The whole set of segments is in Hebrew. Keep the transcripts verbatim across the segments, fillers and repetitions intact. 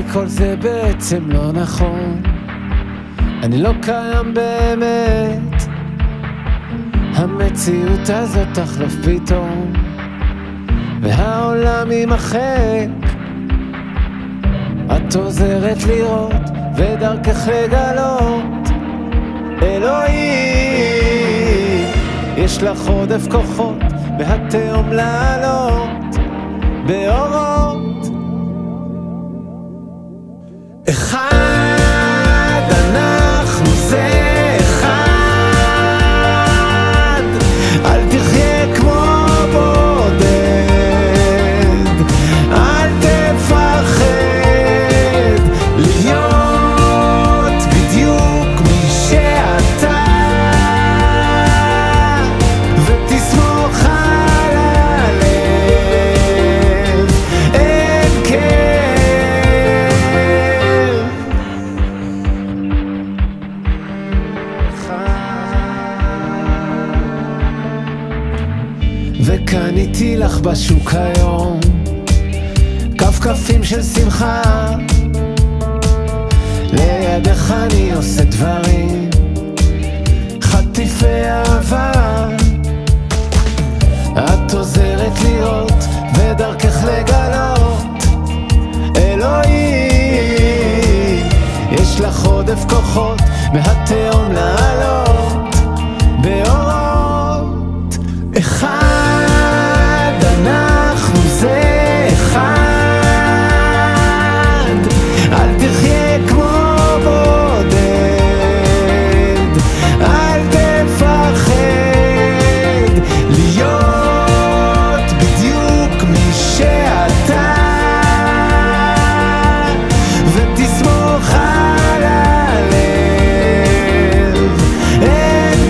כל זה בעצם לא נכון, אני לא קיים באמת, המציאות הזאת תחלוף פתאום והעולם יימחק. את עוזרת לראות ודרכך לגלות, אלוהים יש לך עודף כוחות והתהום לעלות באורות. אחד אנחנו זה אחד, אל תחיה כמו בודד, אל תפחד להיות בדיוק מי שאתה, ותסמוך על הלב, אין כאב. וקניתי לך בשוק היום כפכפים של שמחה, לידך אני עושה דברים חטיפי אהבה. את עוזרת לראות ודרכך לגלות, אלוהים יש לך עודף כוחות מהתהום לעלות באורות. אחד אנחנו זה אחד, אל תחיה כמו בודד, אל תפחד להיות בדיוק מי שאתה, ותסמוך על הלב, אין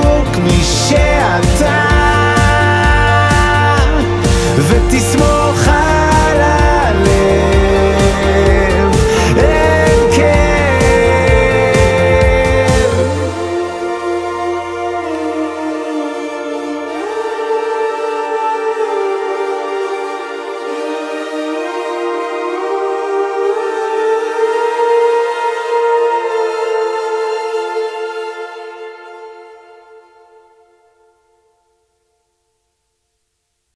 ותסמוך